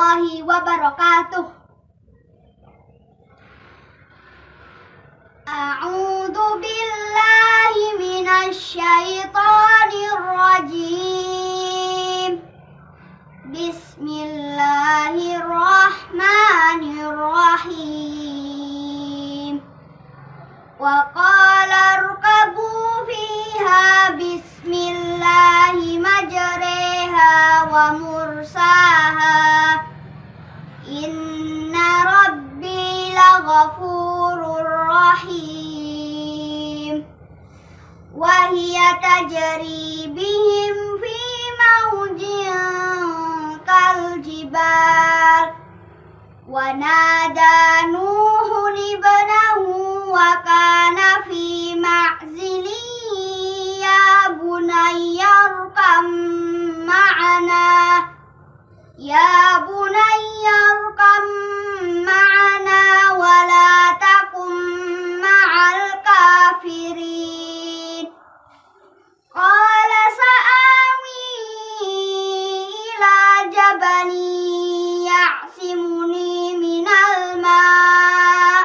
warahmatullahi wabarakatuh. A'udzu billahi minasy syaithanir rajim. Bismillahirrahmanirrahim. Wa qala irkabu fiha bismillahi majreha wa mursaha. Inna rabbi laghafurur rahim. Wa hiya tajri bihim fi mawjin kal jibal. Wa nada Nuhun ibnahu wa kana fi ma'zili ya bunayya irkam ma'ana. Ya bunayya irkam ma'ana wa la takum ma'al kafirin. Qala sa'awi ila jabali ya'simuni minal ma'.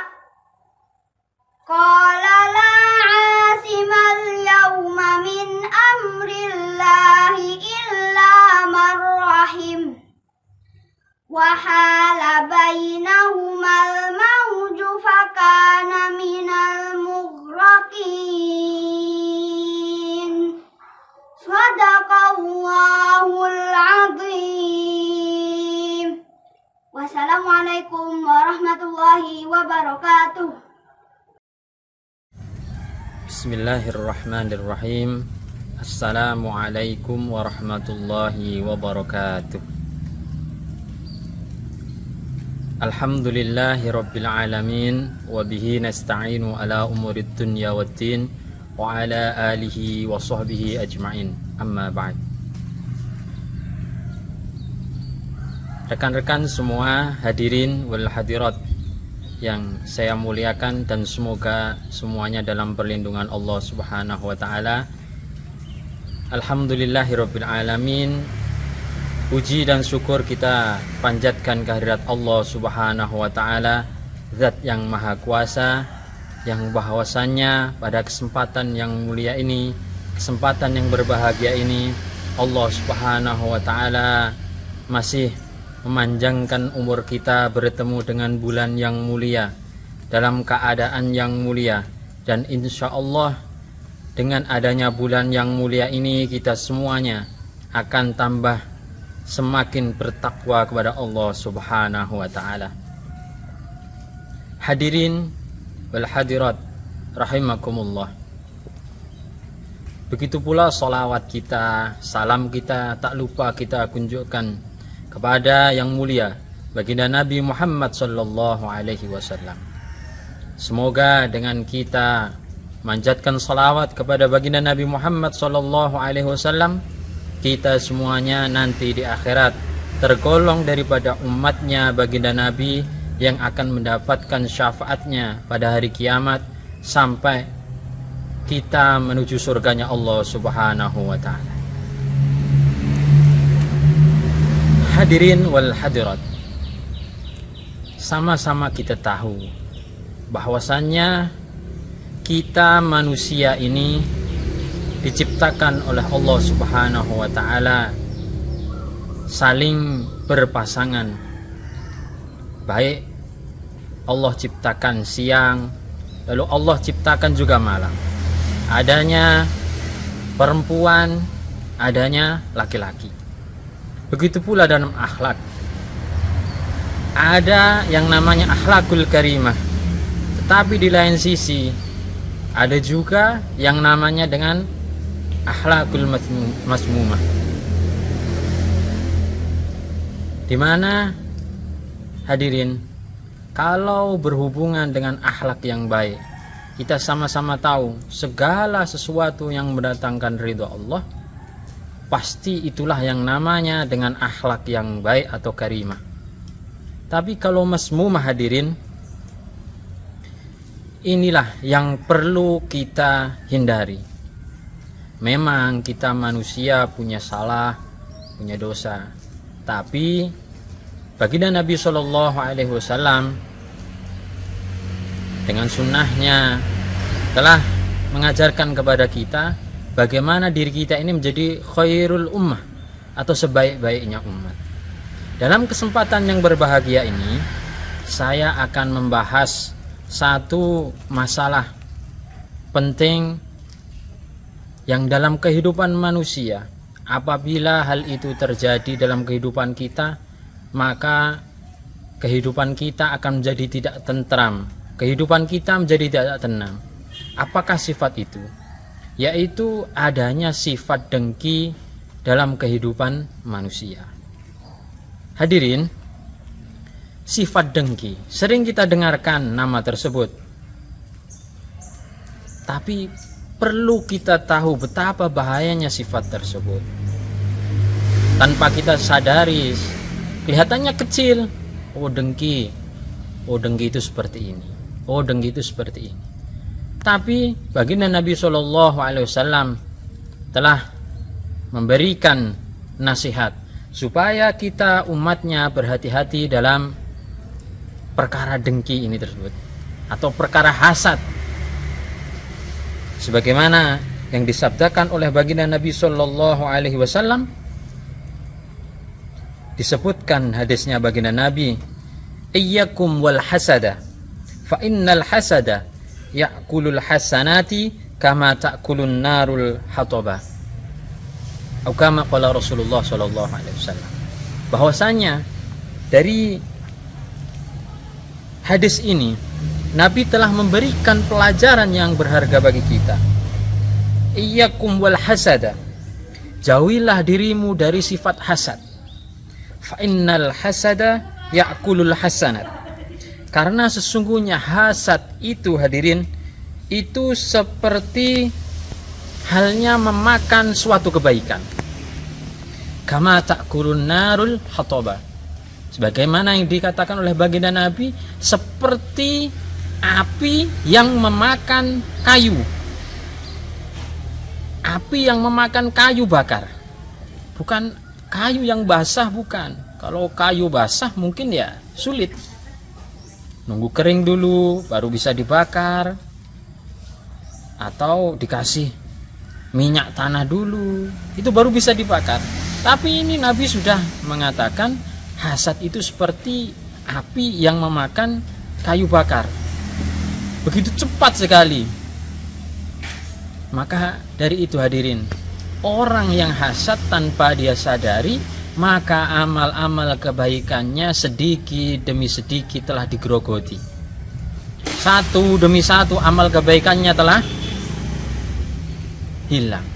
Qala la 'asimal yawma min amrillahi illa man rahim. Wa hala bainahumal mawju fakana minal mughraqin. Shadaqallahul azim. Wassalamualaikum warahmatullahi wabarakatuh. Bismillahirrahmanirrahim. Assalamualaikum warahmatullahi wabarakatuh. Alhamdulillahi rabbil alamin. Wabihi nasta'inu ala umurid dunya waddin. Wa ala alihi wa sahbihi ajma'in. Amma ba'd. Rekan-rekan semua, hadirin wal hadirat yang saya muliakan, dan semoga semuanya dalam perlindungan Allah Subhanahu wa taala. Alhamdulillahirabbil alamin. Puji dan syukur kita panjatkan kehadirat Allah Subhanahu wa taala, Zat yang Maha Kuasa, yang bahwasannya pada kesempatan yang mulia ini, kesempatan yang berbahagia ini, Allah Subhanahu wa taala masih memanjangkan umur kita bertemu dengan bulan yang mulia, dalam keadaan yang mulia. Dan insya Allah dengan adanya bulan yang mulia ini, kita semuanya akan tambah semakin bertakwa kepada Allah Subhanahu wa ta'ala. Hadirin wal hadirat rahimakumullah. Begitu pula salawat kita, salam kita tak lupa kita kunjukkan kepada yang mulia baginda Nabi Muhammad sallallahu alaihi wasallam. Semoga dengan kita manjatkan salawat kepada baginda Nabi Muhammad sallallahu alaihi wasallam, kita semuanya nanti di akhirat tergolong daripada umatnya baginda Nabi yang akan mendapatkan syafaatnya pada hari kiamat sampai kita menuju surganya Allah Subhanahu wa ta'ala. Hadirin wal hadirat, sama-sama kita tahu bahwasannya kita manusia ini diciptakan oleh Allah Subhanahu wa ta'ala saling berpasangan. Baik Allah ciptakan siang, lalu Allah ciptakan juga malam. Adanya perempuan, adanya laki-laki. Begitu pula dalam akhlak. Ada yang namanya akhlakul karimah, tetapi di lain sisi ada juga yang namanya dengan akhlakul masmumah, di mana hadirin, kalau berhubungan dengan akhlak yang baik, kita sama-sama tahu segala sesuatu yang mendatangkan ridha Allah, pasti itulah yang namanya dengan akhlak yang baik atau karimah. Tapi kalau masmumah hadirin, inilah yang perlu kita hindari. Memang kita manusia punya salah, punya dosa, tapi Baginda Nabi Shallallahu Alaihi Wasallam dengan sunnahnya telah mengajarkan kepada kita bagaimana diri kita ini menjadi khairul ummah atau sebaik-baiknya umat. Dalam kesempatan yang berbahagia ini, saya akan membahas satu masalah penting yang dalam kehidupan manusia, apabila hal itu terjadi dalam kehidupan kita, maka kehidupan kita akan menjadi tidak tentram, kehidupan kita menjadi tidak tenang. Apakah sifat itu? Yaitu adanya sifat dengki dalam kehidupan manusia. Hadirin, sifat dengki sering kita dengarkan nama tersebut, tapi perlu kita tahu betapa bahayanya sifat tersebut. Tanpa kita sadari, kelihatannya kecil. Oh dengki itu seperti ini. Oh dengki itu seperti ini. Tapi baginda Nabi Shallallahu Alaihi Wasallam telah memberikan nasihat supaya kita umatnya berhati-hati dalam perkara dengki ini tersebut atau perkara hasad, sebagaimana yang disabdakan oleh baginda Nabi Shallallahu Alaihi Wasallam. Disebutkan hadisnya baginda Nabi, iyyakum wal hasada fa innal hasada ya'kulul hasanati kama ta'kulun narul hataba, atau kama qala Rasulullah sallallahu alaihi wasallam. Bahwasanya dari hadis ini Nabi telah memberikan pelajaran yang berharga bagi kita. Iyyakum wal hasada, jauhilah dirimu dari sifat hasad. Fa innal hasada ya'kulul hasanat, karena sesungguhnya hasad itu, hadirin, itu seperti halnya memakan suatu kebaikan. Kama ta'kulun narul hataba, sebagaimana yang dikatakan oleh baginda Nabi, seperti api yang memakan kayu. Api yang memakan kayu bakar, bukan kayu yang basah, bukan. Kalau kayu basah mungkin ya sulit, nunggu kering dulu baru bisa dibakar, atau dikasih minyak tanah dulu, itu baru bisa dibakar. Tapi ini Nabi sudah mengatakan hasad itu seperti api yang memakan kayu bakar, begitu cepat sekali. Maka dari itu hadirin, orang yang hasad tanpa dia sadari, maka amal-amal kebaikannya sedikit demi sedikit telah digerogoti. Satu demi satu amal kebaikannya telah hilang.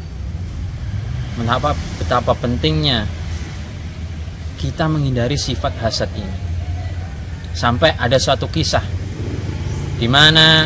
Betapa pentingnya kita menghindari sifat hasad ini. Sampai ada suatu kisah di mana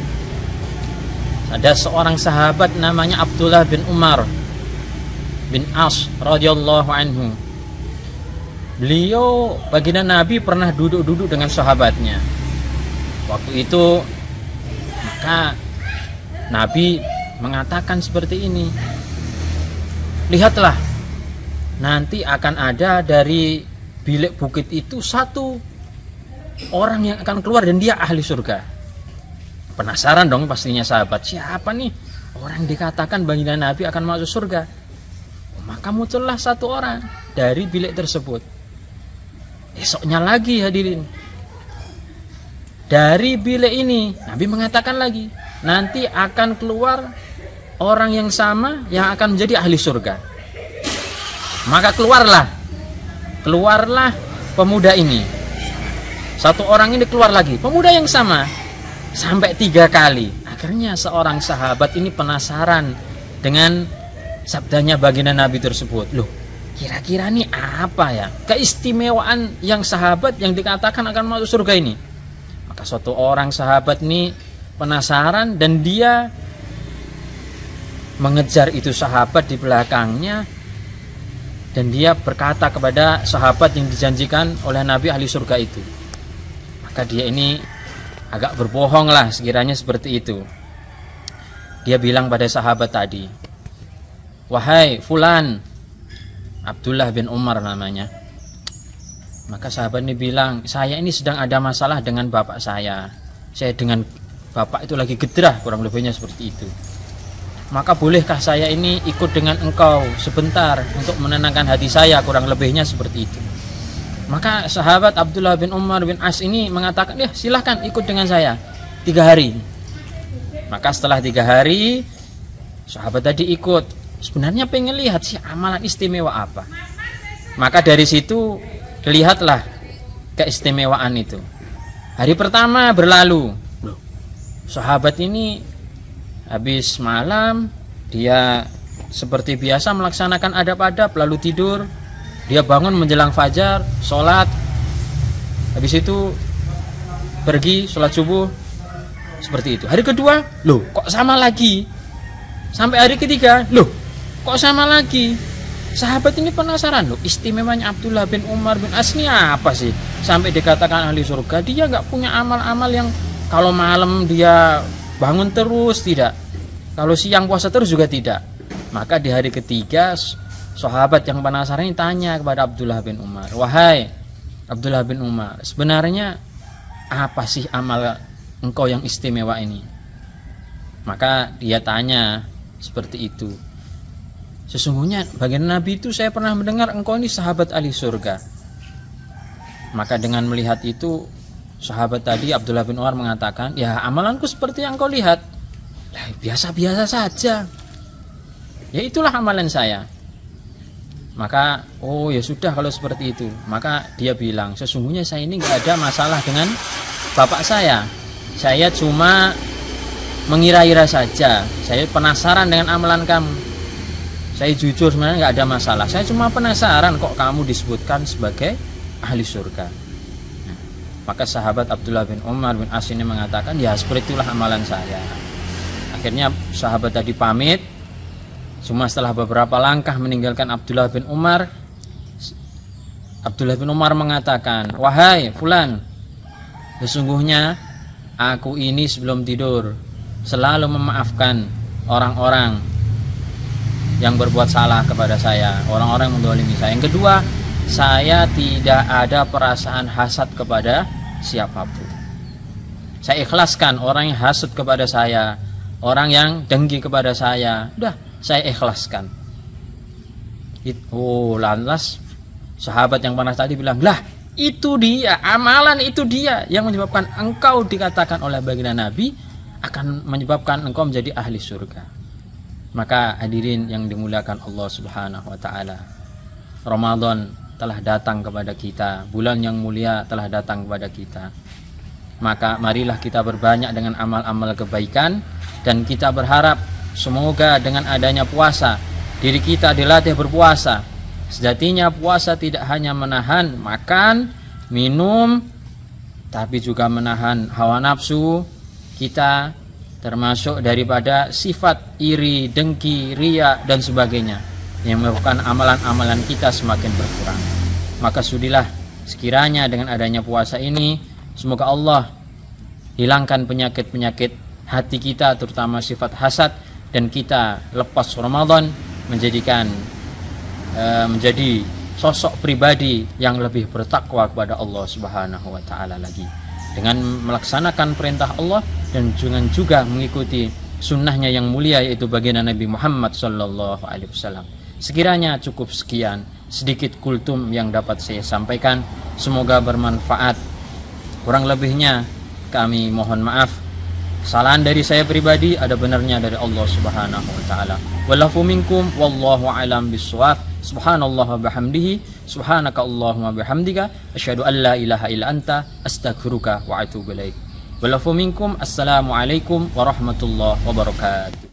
ada seorang sahabat namanya Abdullah bin Umar bin As radhiyallahu anhu. Beliau, baginda Nabi, pernah duduk-duduk dengan sahabatnya. Waktu itu maka Nabi mengatakan seperti ini, lihatlah, nanti akan ada dari bilik bukit itu satu orang yang akan keluar dan dia ahli surga. Penasaran dong pastinya sahabat, siapa nih orang dikatakan baginda Nabi akan masuk surga? Maka muncullah satu orang dari bilik tersebut. Esoknya lagi hadirin, dari bilik ini Nabi mengatakan lagi, nanti akan keluar orang yang sama yang akan menjadi ahli surga. Maka keluarlah pemuda ini. Satu orang ini keluar lagi, pemuda yang sama, sampai 3 kali. Akhirnya seorang sahabat ini penasaran dengan sabdanya baginda Nabi tersebut. Loh, kira-kira nih apa ya keistimewaan yang sahabat yang dikatakan akan masuk surga ini? Maka suatu orang sahabat ini penasaran dan dia mengejar itu sahabat di belakangnya, dan dia berkata kepada sahabat yang dijanjikan oleh Nabi ahli surga itu. Maka dia ini agak berbohong lah sekiranya seperti itu. Dia bilang pada sahabat tadi, wahai fulan, Abdullah bin Umar namanya, Maka sahabat ini bilang, saya ini sedang ada masalah dengan bapak saya. Saya dengan bapak itu lagi gedrah, kurang lebihnya seperti itu. Maka bolehkah saya ini ikut dengan engkau sebentar untuk menenangkan hati saya, kurang lebihnya seperti itu. Maka sahabat Abdullah bin Umar bin As ini mengatakan, ya silahkan ikut dengan saya 3 hari. Maka setelah 3 hari, sahabat tadi ikut. Sebenarnya pengen lihat sih amalan istimewa apa. Maka dari situ lihatlah keistimewaan itu. Hari pertama berlalu. Loh, sahabat ini habis malam, dia seperti biasa melaksanakan adab-adab, lalu tidur. Dia bangun menjelang fajar, sholat. Habis itu pergi sholat subuh. Seperti itu. Hari kedua, loh kok sama lagi? Sampai hari ketiga, loh kok sama lagi? Sahabat ini penasaran, loh istimewanya Abdullah bin Umar bin As ini apa sih? Sampai dikatakan ahli surga. Dia nggak punya amal-amal yang kalau malam dia bangun terus, tidak. Kalau siang puasa terus juga tidak. Maka di hari ketiga, sahabat yang penasaran ini tanya kepada Abdullah bin Umar, wahai Abdullah bin Umar, sebenarnya apa sih amal engkau yang istimewa ini? Maka dia tanya seperti itu. Sesungguhnya bagian Nabi itu saya pernah mendengar engkau ini sahabat ahli surga. Maka dengan melihat itu, sahabat tadi Abdullah bin Umar mengatakan, ya amalanku seperti yang kau lihat. Biasa-biasa saja. Ya itulah amalan saya. Maka, oh ya sudah kalau seperti itu. Maka dia bilang, sesungguhnya saya ini nggak ada masalah dengan bapak saya. Saya cuma mengira-ira saja. Saya penasaran dengan amalan kamu. Saya jujur sebenarnya nggak ada masalah. Saya cuma penasaran kok kamu disebutkan sebagai ahli surga. Nah, maka sahabat Abdullah bin Umar bin As ini mengatakan, ya seperti itulah amalan saya. Akhirnya sahabat tadi pamit. Cuma setelah beberapa langkah meninggalkan Abdullah bin Umar, Abdullah bin Umar mengatakan, wahai fulan, sesungguhnya aku ini sebelum tidur selalu memaafkan orang-orang yang berbuat salah kepada saya, orang-orang yang mendolimi saya. Yang kedua, saya tidak ada perasaan hasad kepada siapapun. Saya ikhlaskan orang yang hasad kepada saya, orang yang dengki kepada saya, udah saya ikhlaskan. Oh, lantas sahabat yang panas tadi bilang, lah itu dia, amalan itu dia yang menyebabkan engkau dikatakan oleh baginda Nabi akan menyebabkan engkau menjadi ahli surga. Maka hadirin yang dimuliakan Allah Subhanahu wa taala, Ramadan telah datang kepada kita, bulan yang mulia telah datang kepada kita. Maka marilah kita berbanyak dengan amal-amal kebaikan, dan kita berharap semoga dengan adanya puasa diri kita dilatih berpuasa. Sejatinya puasa tidak hanya menahan makan, minum, tapi juga menahan hawa nafsu kita, termasuk daripada sifat iri, dengki, riya dan sebagainya yang menyebabkan amalan-amalan kita semakin berkurang. Maka sudilah sekiranya dengan adanya puasa ini, semoga Allah hilangkan penyakit-penyakit hati kita, terutama sifat hasad, dan kita lepas Ramadan menjadi sosok pribadi yang lebih bertakwa kepada Allah Subhanahu wa taala lagi, dengan melaksanakan perintah Allah dan juga mengikuti sunnahnya yang mulia, yaitu baginda Nabi Muhammad sallallahu alaihi wasallam. Sekiranya cukup sekian sedikit kultum yang dapat saya sampaikan, semoga bermanfaat. Kurang lebihnya kami mohon maaf. Kesalahan dari saya pribadi ada benarnya dari Allah Subhanahu wa taala. Wallahu minkum wallahu alam bissawab. Subhanallah wa bihamdihi, subhanaka Allahumma bihamdika, asyhadu an la ilaha illa anta, astaghfiruka wa atubu ilaik. Wallahu minkum, assalamualaikum warahmatullahi wabarakatuh.